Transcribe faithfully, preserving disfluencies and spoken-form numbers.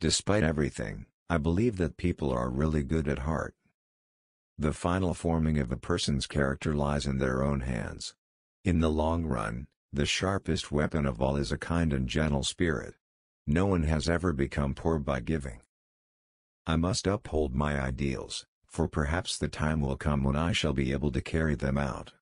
Despite everything, I believe that people are really good at heart. The final forming of a person's character lies in their own hands. In the long run, the sharpest weapon of all is a kind and gentle spirit. No one has ever become poor by giving. I must uphold my ideals, for perhaps the time will come when I shall be able to carry them out.